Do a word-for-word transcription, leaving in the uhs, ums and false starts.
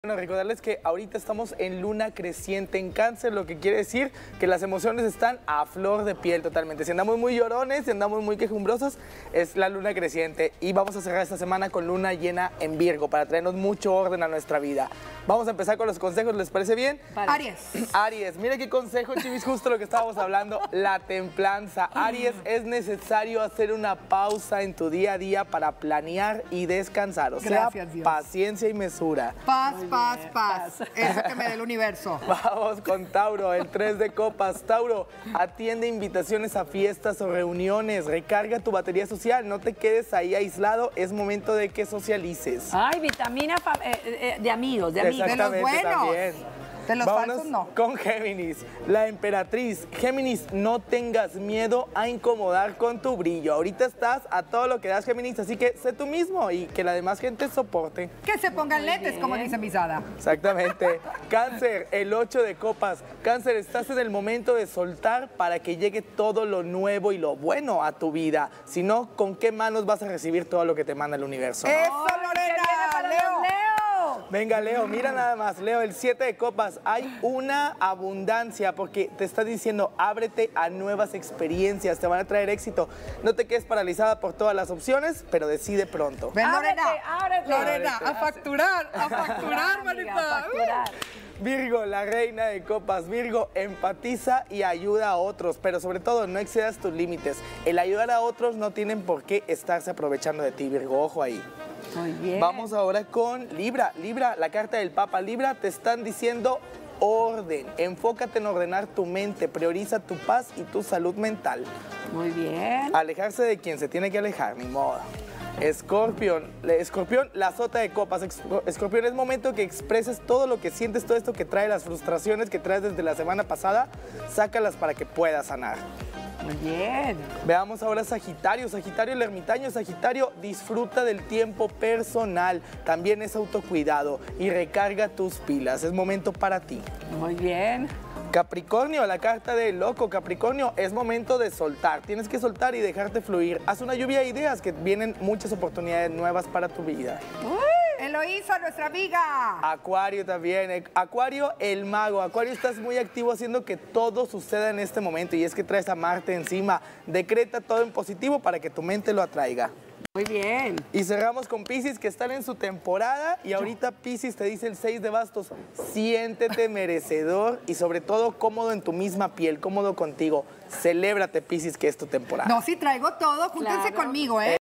Bueno, recordarles que ahorita estamos en luna creciente en Cáncer, lo que quiere decir que las emociones están a flor de piel totalmente. Si andamos muy llorones, si andamos muy quejumbrosos, es la luna creciente. Y vamos a cerrar esta semana con luna llena en Virgo para traernos mucho orden a nuestra vida. Vamos a empezar con los consejos, ¿les parece bien? Vale. Aries. Aries, mira qué consejo, Chivis, justo lo que estábamos hablando, la templanza. Aries, es necesario hacer una pausa en tu día a día para planear y descansar. O sea, Gracias, Dios. Paciencia y mesura. Paz, paz, paz. Eso que me dé el universo. Vamos con Tauro, el tres de copas. Tauro, atiende invitaciones a fiestas o reuniones, recarga tu batería social, no te quedes ahí aislado, es momento de que socialices. Ay, vitamina eh, eh, de amigos, de amigos. De los buenos. También. De los Vámonos falsos no. Con Géminis, la emperatriz. Géminis, no tengas miedo a incomodar con tu brillo. Ahorita estás a todo lo que das, Géminis, así que sé tú mismo y que la demás gente soporte. Que se pongan Muy lentes, bien. como dice Misada. Exactamente. Cáncer, el ocho de copas. Cáncer, estás en el momento de soltar para que llegue todo lo nuevo y lo bueno a tu vida. Si no, ¿con qué manos vas a recibir todo lo que te manda el universo? ¡Eso, Ay, ¿qué viene Lorena! para ¡Leo! los Leo! Venga, Leo, mira nada más. Leo, el siete de copas. Hay una abundancia porque te está diciendo, ábrete a nuevas experiencias, te van a traer éxito. No te quedes paralizada por todas las opciones, pero decide pronto. Ven, Ábrete, Lorena. ábrete. Lorena, Ábrete. a facturar, a facturar, Amiga, manita. a facturar. Virgo, la reina de copas. Virgo, empatiza y ayuda a otros, pero sobre todo no excedas tus límites. El ayudar a otros no tienen por qué estarse aprovechando de ti, Virgo. Ojo ahí. Muy bien. Vamos ahora con Libra. Libra, la carta del Papa. Libra, te están diciendo orden. Enfócate en ordenar tu mente, prioriza tu paz y tu salud mental. Muy bien. Alejarse de quien se tiene que alejar, ni modo. Escorpión, Escorpión, la sota de copas. Escorpión, es momento que expreses todo lo que sientes, todo esto que trae, las frustraciones que traes desde la semana pasada, sácalas para que puedas sanar. Muy bien. Veamos ahora Sagitario. Sagitario, el ermitaño. Sagitario, disfruta del tiempo personal. También es autocuidado y recarga tus pilas. Es momento para ti. Muy bien. Capricornio, la carta del loco. Capricornio, es momento de soltar. Tienes que soltar y dejarte fluir. Haz una lluvia de ideas que vienen muchas oportunidades nuevas para tu vida. Eloísa, nuestra amiga. Acuario también. Acuario, el mago. Acuario, estás muy activo haciendo que todo suceda en este momento y es que traes a Marte encima. Decreta todo en positivo para que tu mente lo atraiga. Muy bien. Y cerramos con Piscis, que están en su temporada y ahorita Piscis te dice el seis de bastos, siéntete merecedor y sobre todo cómodo en tu misma piel, cómodo contigo. Celébrate, Piscis, que es tu temporada. No, si traigo todo, júntense Claro. conmigo, ¿eh?